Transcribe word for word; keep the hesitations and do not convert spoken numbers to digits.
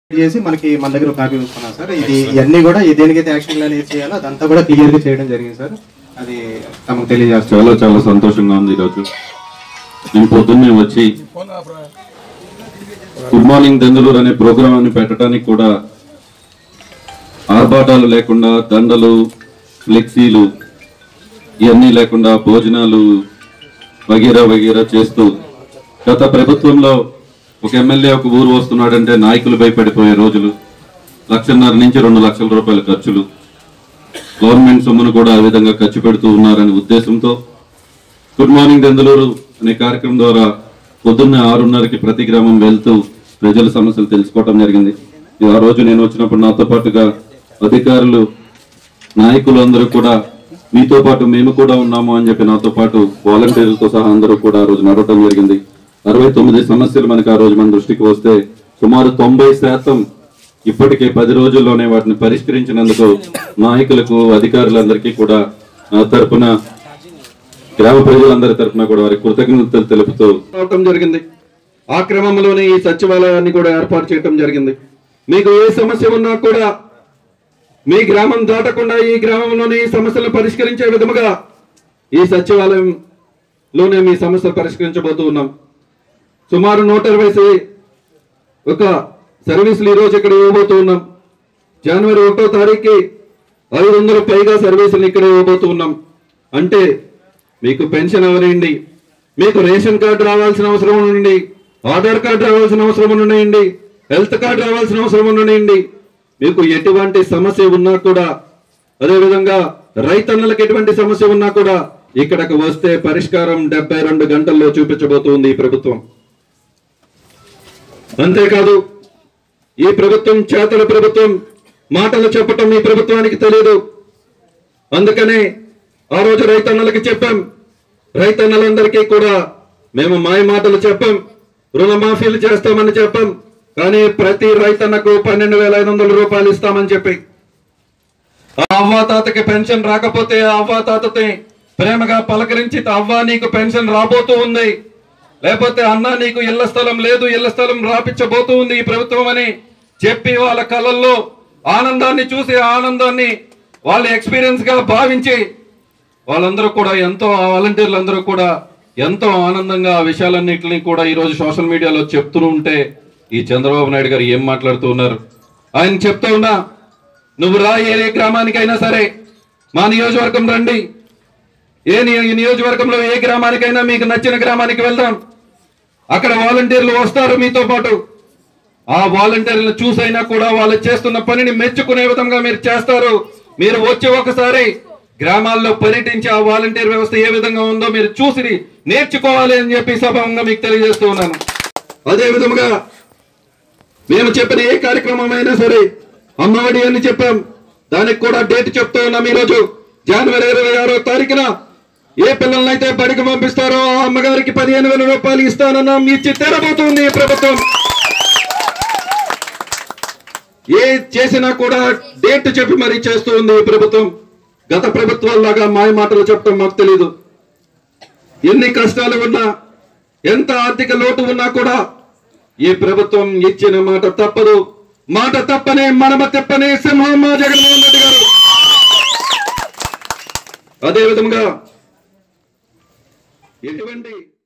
చేసి మనకి మన దగ్గర కాపీ ఉంచుకున్నాం సార్. ఇది ఇవన్నీ కూడా దేనికైతే యాక్షన్ ప్లాన్ ఏది చేయాలో అదంతా కూడా క్లియర్ గా చేయడం జరిగింది సార్. అది తమకు తెలియజేస్తాం. చాలా చాలా సంతోషంగా ఉంది. ఈరోజు నేను పొద్దున్నే వచ్చి గుడ్ మార్నింగ్ దెందులూరు అనే ప్రోగ్రామాన్ని పెట్టడానికి కూడా ఆర్భాటాలు లేకుండా దండలు ఫ్లెక్సీలు ఇవన్నీ లేకుండా భోజనాలు వగేరా వగేరా చేస్తూ గత ప్రభుత్వంలో ఒక ఎమ్మెల్యే ఒక ఊరు వస్తున్నాడంటే నాయకులు భయపడిపోయే రోజులు, లక్షన్నర నుంచి రెండు లక్షల రూపాయల ఖర్చులు, గవర్నమెంట్ సొమ్మును కూడా ఆ విధంగా ఖర్చు పెడుతూ ఉన్నారనే ఉద్దేశంతో గుడ్ మార్నింగ్ దెందులూరు అనే కార్యక్రమం ద్వారా పొద్దున్నే ఆరున్నరకి ప్రతి గ్రామం వెళ్తూ ప్రజల సమస్యలు తెలుసుకోవటం జరిగింది. ఆ రోజు నేను వచ్చినప్పుడు నాతో పాటుగా అధికారులు నాయకులు అందరూ కూడా మీతో పాటు మేము కూడా ఉన్నాము అని చెప్పి నాతో పాటు వాలంటీర్లతో సహా అందరూ కూడా ఆ రోజు నడవటం జరిగింది. అరవై తొమ్మిది సమస్యలు మనకి ఆ రోజు మన దృష్టికి వస్తే సుమారు తొంభై శాతం ఇప్పటికే పది రోజుల్లోనే వాటిని పరిష్కరించినందుకు నాయకులకు అధికారులందరికీ కూడా నా తరఫున గ్రామ ప్రజలందరి తరఫున కూడా వారి కృతజ్ఞతలు తెలుపుతూ రావటం జరిగింది. ఆ క్రమంలోనే ఈ సచివాలయాన్ని కూడా ఏర్పాటు చేయడం జరిగింది. మీకు ఏ సమస్య ఉన్నా కూడా మీ గ్రామం దాటకుండా ఈ గ్రామంలోనే ఈ సమస్యలను పరిష్కరించే విధముగా ఈ సచివాలయంలోనే మీ సమస్యలు పరిష్కరించబోతూ ఉన్నాం. సుమారు నూట ఇరవై ఒక సర్వీసులు ఈరోజు ఇక్కడ ఇవ్వబోతూ ఉన్నాం. జనవరి ఒకటో తారీఖుకి ఐదు వందల పైగా సర్వీసులు ఇక్కడ ఇవ్వబోతూ ఉన్నాం. అంటే మీకు పెన్షన్ అవనండి, మీకు రేషన్ కార్డు రావాల్సిన అవసరం ఉండండి, ఆధార్ కార్డు రావాల్సిన అవసరం ఉండండి, హెల్త్ కార్డు రావాల్సిన అవసరం ఉండండి, మీకు ఎటువంటి సమస్య ఉన్నా కూడా, అదేవిధంగా రైతన్నలకు ఎటువంటి సమస్య ఉన్నా కూడా ఇక్కడికి వస్తే పరిష్కారం డెబ్బై రెండు గంటల్లో చూపించబోతుంది ఈ ప్రభుత్వం. అంతేకాదు ఈ ప్రభుత్వం చేతల ప్రభుత్వం, మాటలు చెప్పటం ఈ ప్రభుత్వానికి తెలియదు. అందుకనే ఆ రోజు రైతన్నలకి చెప్పాం, రైతన్నలందరికీ కూడా మేము మాయ మాటలు చెప్పాం, రుణమాఫీలు చేస్తామని చెప్పాం. కానీ ప్రతి రైతన్నకు పన్నెండు వేల ఐదు వందల రూపాయలు ఇస్తామని చెప్పి, ఆ అవ్వాతాతకి పెన్షన్ రాకపోతే ఆ అవ్వాతాతని ప్రేమగా పలకరించి అవ్వ నీకు పెన్షన్ రాబోతూ ఉంది, లేకపోతే అన్న నీకు ఇళ్ల స్థలం లేదు, ఇళ్ల స్థలం రాపించబోతూ ఉంది ఈ ప్రభుత్వం అని చెప్పి వాళ్ళ కళ్ళల్లో ఆనందాన్ని చూసి ఆనందాన్ని వాళ్ళ ఎక్స్పీరియన్స్ గా భావించి వాళ్ళందరూ కూడా ఎంతో వాలంటీర్లు అందరూ కూడా ఎంతో ఆనందంగా ఆ విషయాలన్నింటినీ కూడా ఈరోజు సోషల్ మీడియాలో చెప్తూ ఉంటే ఈ చంద్రబాబు నాయుడు గారు ఏం మాట్లాడుతూ ఉన్నారు? ఆయన చెప్తూ ఉన్నా, నువ్వు రా ఏ గ్రామానికైనా సరే, మా నియోజకవర్గం రండి, ఏ నియోజకవర్గంలో ఏ గ్రామానికైనా మీకు నచ్చిన గ్రామానికి వెళ్దాం, అక్కడ వాలంటీర్లు వస్తారు మీతో పాటు. ఆ వాలంటీర్లను చూసైనా కూడా వాళ్ళు చేస్తున్న పనిని మెచ్చుకునే విధంగా మీరు చేస్తారు. మీరు వచ్చి ఒకసారి గ్రామాల్లో పర్యటించి ఆ వాలంటీర్ వ్యవస్థ ఏ విధంగా ఉందో మీరు చూసి నేర్చుకోవాలి అని చెప్పి సభంగా మీకు తెలియజేస్తూ ఉన్నాను. అదే విధంగా మేము చెప్పిన ఏ కార్యక్రమం అయినా సరే, అమ్మఒడి అని చెప్పాం, దానికి కూడా డేట్ చెప్తూ ఉన్నాం. ఈరోజు జనవరి ఇరవై ఆరో తారీఖున ఏ పిల్లలనైతే బడికి పంపిస్తారో ఆ అమ్మగారికి పదిహేను వేల రూపాయలు ఇస్తానన్నాం. ఇచ్చి తెరబోతుంది ఈ ప్రభుత్వం. ఏ చేసినా కూడా డేట్ చెప్పి మరీ చేస్తూ ఉంది ఈ ప్రభుత్వం. గత ప్రభుత్వాల్లాగా మాయ మాటలు చెప్పడం మాకు తెలీదు. ఎన్ని కష్టాలు ఉన్నా, ఎంత ఆర్థిక లోటు ఉన్నా కూడా ఈ ప్రభుత్వం ఇచ్చిన మాట తప్పదు. మాట తప్పనే మనమ తెప్పనే సింహం మా జగన్మోహన్ రెడ్డి గారు. అదే విధంగా ఎటువంటి